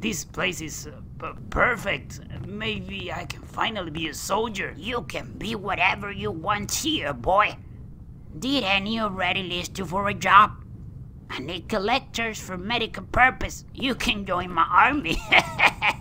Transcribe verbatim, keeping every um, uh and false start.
This place is uh, p- perfect. Maybe I can finally be a soldier. You can be whatever you want here, boy. Did Annie already list you for a job? I need collectors for medical purpose. You can join my army.